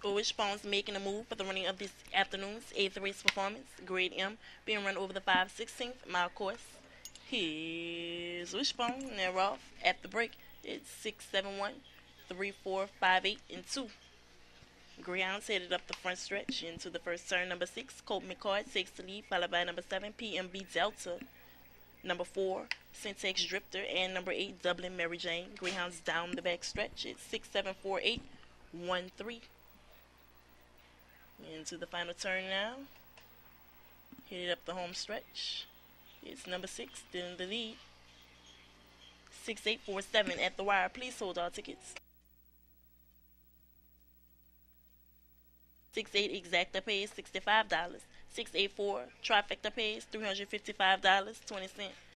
Wishbone's making a move for the running of this afternoon's 8th race performance, Grade M, being run over the 5/16th mile course. Here's Wishbone. They're off at the break. It's 6-7-1, 3-4, 5-8, and 2. Greyhounds headed up the front stretch into the first turn. Number 6, Colt McCord takes the lead, followed by number 7, PMB Delta. Number 4, Syntax Drifter, and number 8, Dublin Mary Jane. Greyhounds down the back stretch. It's 6-7-4-8, 1-3. Into the final turn now. Headed up the home stretch. It's number 6, still in the lead. 6-8-4-7 at the wire. Please hold all tickets. 6-8 exacta pays $65. 6-8-4 trifecta pays $355.20.